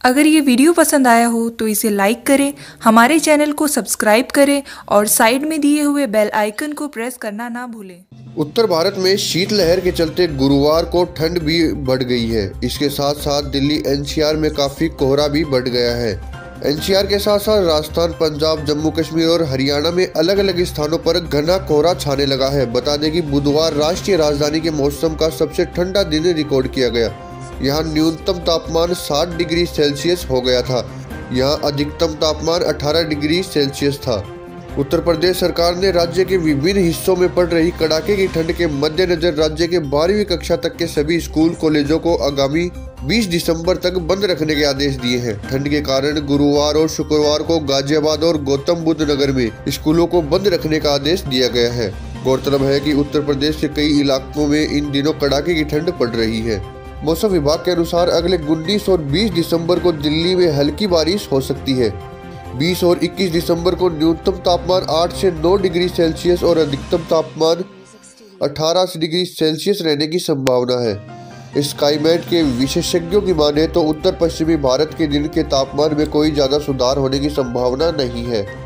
अगर ये वीडियो पसंद आया हो तो इसे लाइक करें, हमारे चैनल को सब्सक्राइब करें और साइड में दिए हुए बेल आइकन को प्रेस करना ना भूलें। उत्तर भारत में शीतलहर के चलते गुरुवार को ठंड भी बढ़ गई है। इसके साथ साथ दिल्ली एनसीआर में काफ़ी कोहरा भी बढ़ गया है। एनसीआर के साथ साथ राजस्थान, पंजाब, जम्मू कश्मीर और हरियाणा में अलग अलग स्थानों पर घना कोहरा छाने लगा है। बता दें कि बुधवार राष्ट्रीय राजधानी के मौसम का सबसे ठंडा दिन रिकॉर्ड किया गया। यहाँ न्यूनतम तापमान 60 डिग्री सेल्सियस हो गया था। यहाँ अधिकतम तापमान 18 डिग्री सेल्सियस था। उत्तर प्रदेश सरकार ने राज्य के विभिन्न हिस्सों में पड़ रही कड़ाके की ठंड के मद्देनजर राज्य के 12वीं कक्षा तक के सभी स्कूल कॉलेजों को आगामी 20 दिसंबर तक बंद रखने के आदेश दिए हैं। ठंड के कारण गुरुवार और शुक्रवार को गाजियाबाद और गौतम बुद्ध नगर में स्कूलों को बंद रखने का आदेश दिया गया है। गौरतलब है कि उत्तर प्रदेश के कई इलाकों में इन दिनों कड़ाके की ठंड पड़ रही है। मौसम विभाग के अनुसार अगले 19 और 20 दिसंबर को दिल्ली में हल्की बारिश हो सकती है। 20 और 21 दिसंबर को न्यूनतम तापमान 8 से 9 डिग्री सेल्सियस और अधिकतम तापमान 18 डिग्री सेल्सियस रहने की संभावना है। स्काईमेट के विशेषज्ञों की माने तो उत्तर पश्चिमी भारत के दिन के तापमान में कोई ज़्यादा सुधार होने की संभावना नहीं है।